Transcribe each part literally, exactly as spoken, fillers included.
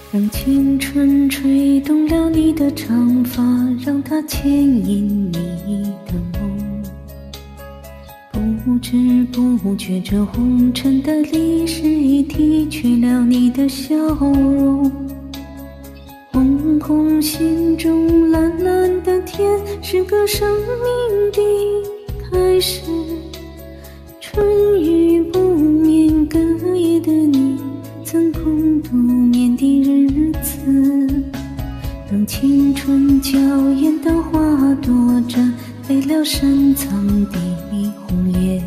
让青春吹动了你的长发，让它牵引你的梦。不知不觉，这红尘的历史已提取了你的笑容。红红心中蓝蓝的天，是个生命的开始。春雨不眠，隔夜的你曾共度眠的日子。让青春娇艳的花朵绽飞了深藏的红颜。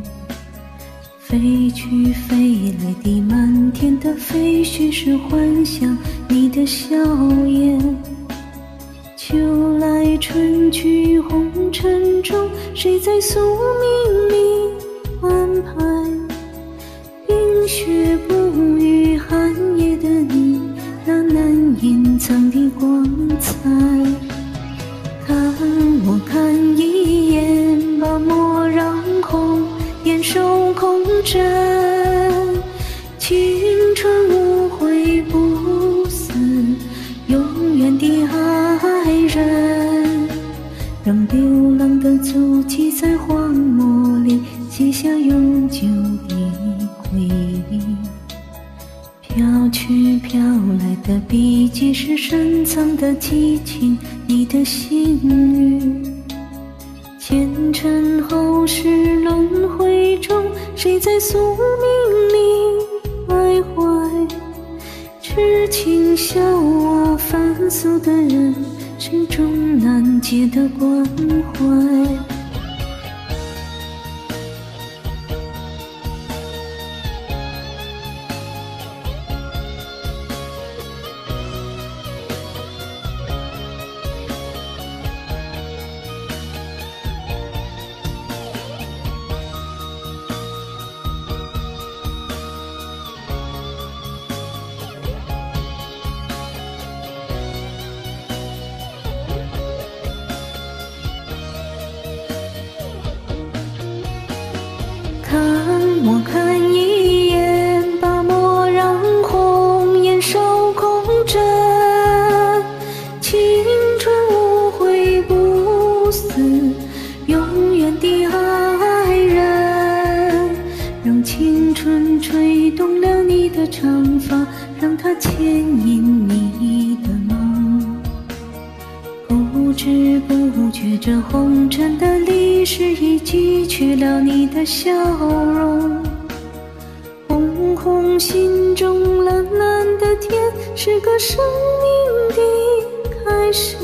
飞去飞来的满天的飞絮，是幻想你的笑颜。秋来春去红尘中，谁在宿命里安排？冰雪不语寒夜的你，那难隐藏的光彩。看我看一眼，把莫让红颜守空枕。青春无悔不死，永远的爱人。让流浪的足迹在荒漠里写下永久的回忆。飘去飘来的笔迹，是深藏的激情，你的心语。前尘后世轮回中，谁在宿命里徘徊？痴情笑我凡俗的人，心中难解的关怀。看我看一眼，把莫让红颜守空枕。青春无悔不死，永远的爱人。让青春吹动了你的长发，让它牵引你的梦。不知不觉，这红尘的历史已记取了你的笑容。红红心中蓝蓝的天，是个生命的开始。